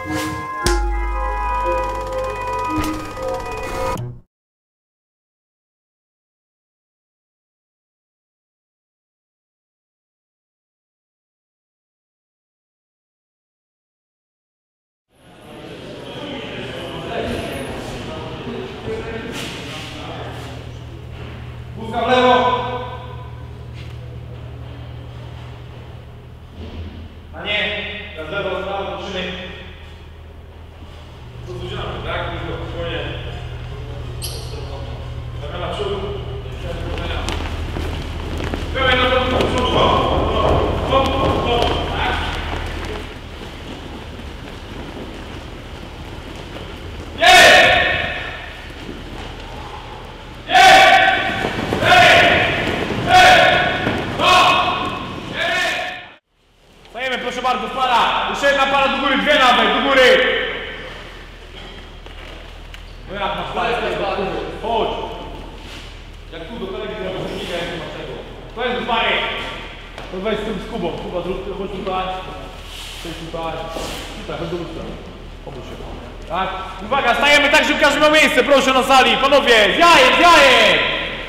Wózka w lewo. A nie, teraz lewo, prawo, trzymaj. Rozluźniamy, tak? Tylko spokojnie. Taka na przód. Pełen na przód. Tak? Stajemy, proszę bardzo, para. Jeszcze jedna para do góry, dwie nawet, do góry. No jak masz parę? Chodź. Jak tu do kolegi zrobisz, nie wiem, nie ma czego. To jest do pary. To weź z tym z Kubą. Kuba, zrób, chodź tutaj. Chodź tutaj. Tutaj, chodź do lustra. Obróć się. Tak? Uwaga, stajemy tak, żeby każdy miał miejsce, proszę na sali. Panowie, z jajem, z jajem.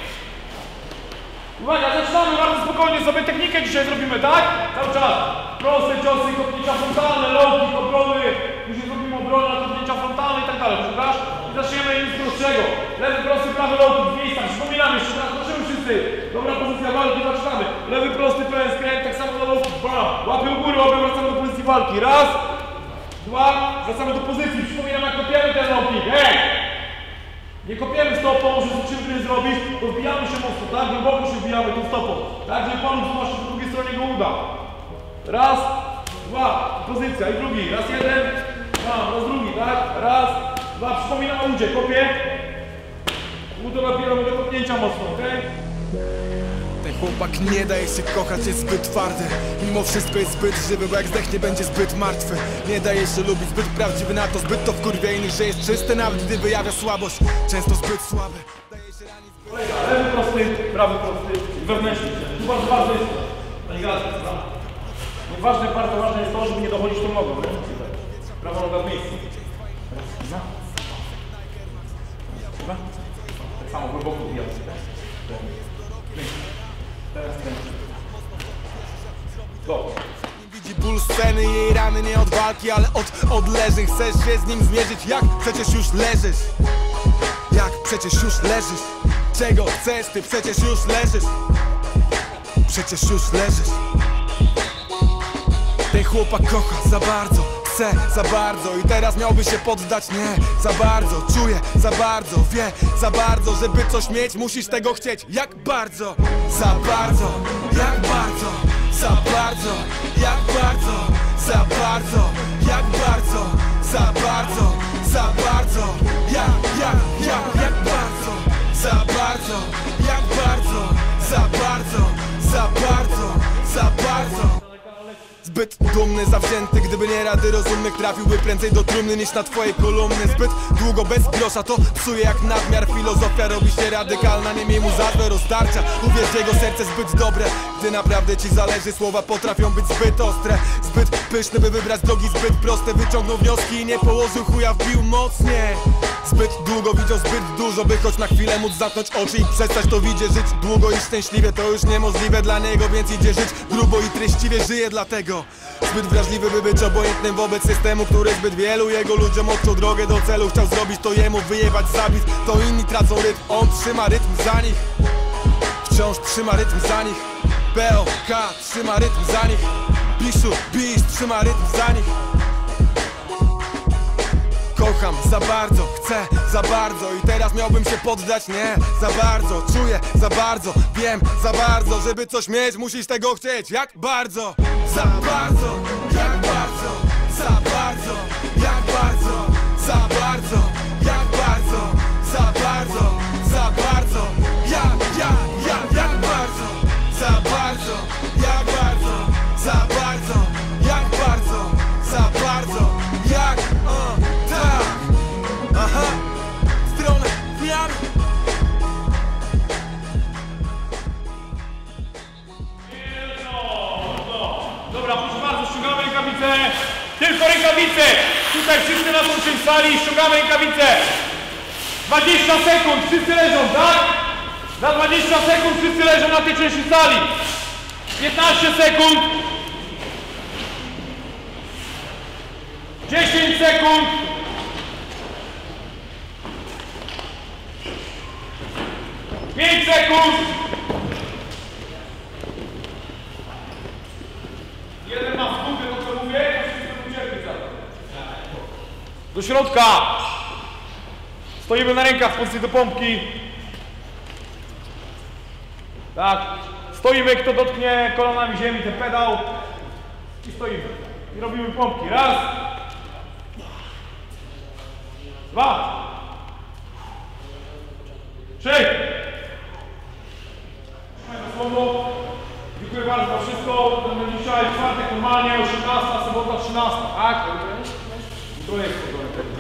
Uwaga, zaczynamy bardzo spokojnie sobie technikę dzisiaj zrobimy, tak? Cały czas. Proste ciosy, kopnięcia frontalne, low kick, obrony. Później zrobimy obronę na kopnięcia frontalne i tak dalej, prawda? I zaczniemy nic prostszego. Lewy prosty, prawy low kick, w miejscach. Przypominamy jeszcze raz, prosimy wszyscy. Dobra pozycja walki, zaczynamy. Lewy prosty, pełen skręt, tak samo na low kick. Bam. Łapy u góry, łapy, wracamy do pozycji walki. Raz, dwa, wracamy do pozycji. Przypominam, jak kopiemy ten low kick. Hej! Nie kopiemy stopą, że co czym zrobić, to wbijamy się mocno, tak? Głęboko się wbijamy tą stopą. Tak, żeby panu zwłaszcza po drugiej stronie go uda. Raz, dwa, pozycja i drugi. Raz jeden, raz drugi, tak? Raz, dwa, przypominam o udzie, kopię. Udo nabieramy do kopnięcia mocno, okej? Ten chłopak nie daje się kochać, jest zbyt twardy. Mimo wszystko jest zbyt żywy, bo jak zdechnie będzie zbyt martwy. Nie daje się lubić, zbyt prawdziwy na to, zbyt to wkurwia innych, że jest czysty, nawet gdy wyjawia słabość. Często zbyt słaby. Daje się ranić zbyt... Lewy prosty, prawy prosty, wewnętrzny. Tu bardzo ważne jest nawigacja, prawda? Bardzo ważne jest to, żeby nie dochodzić tą nogą. Prawa noga w miejscu. Raz, dwa. Tak samo głęboko wbijamy. Teraz ten. Go. Widzi ból sceny, jej rany nie od walki, ale od odleżeń. Chcesz się z nim zmierzyć? Jak? Przecież już leżysz. Jak? Przecież już leżysz. Czego chcesz? Ty przecież już leżysz. Przecież już leżysz. Ten chłopak kocha za bardzo, chce za bardzo i teraz miałby się poddać. Nie, za bardzo, czuje za bardzo, wie za bardzo. Żeby coś mieć, musisz tego chcieć. Jak bardzo, za bardzo, jak bardzo, za bardzo, jak bardzo, za bardzo, jak bardzo, za bardzo, za bardzo, jak bardzo, za bardzo, jak bardzo, za bardzo, za bardzo, za bardzo. Zbyt dumny, zawzięty, gdyby nie rady rozumnych, trafiłby prędzej do trumny niż na twoje kolumny. Zbyt długo bez grosza, to psuje jak nadmiar. Filozofia robi się radykalna, nie miej mu za rozdarcia. Uwierz, jego serce zbyt dobre, gdy naprawdę ci zależy. Słowa potrafią być zbyt ostre, zbyt pyszne, by wybrać drogi zbyt proste. Wyciągnął wnioski i nie położył chuja, wbił mocniej. Zbyt długo widział zbyt dużo, by choć na chwilę móc zamknąć oczy i przestać to widzieć. Żyć długo i szczęśliwie to już niemożliwe dla niego, więc idzie żyć grubo i treściwie żyje dlatego. Zbyt wrażliwy, by być obojętnym wobec systemu, który zbyt wielu jego ludziom odciął drogę do celu. Chciał zrobić to jemu, wyjebać zabit. To inni tracą rytm, on trzyma rytm za nich. Wciąż trzyma rytm za nich. POK trzyma rytm za nich. Biszu, Bisz trzyma rytm za nich. Kocham za bardzo, chcę za bardzo i teraz miałbym się poddać. Nie, za bardzo, czuję za bardzo, wiem za bardzo. Żeby coś mieć, musisz tego chcieć. Jak bardzo, za bardzo, jak bardzo, za bardzo, jak bardzo, za bardzo, jak bardzo, za bardzo, za bardzo, jak bardzo, za bardzo, jak bardzo, za bardzo, jak bardzo, za bardzo, jak tak, aha, stronę zmian. Dobra, proszę bardzo, ściągamy Tylko rękawice. Tutaj wszyscy na tą część sali, ściągamy rękawice. 20 sekund, wszyscy leżą, tak? Za 20 sekund wszyscy leżą na tej części sali. 15 sekund. 10 sekund. 5 sekund. 1 ma w dupie to co mówię, to wszyscy ucierpieć za to. Do środka. Stoimy na rękach w pozycji do pompki. Tak. Stoimy, kto dotknie kolanami ziemi, ten pedał. I stoimy. I robimy pompki. Raz. 2. 3. Słowo. Dziękuję bardzo za wszystko. Będę dzisiaj czwartek normalnie, 18, sobota 13, tak? Jutro jest.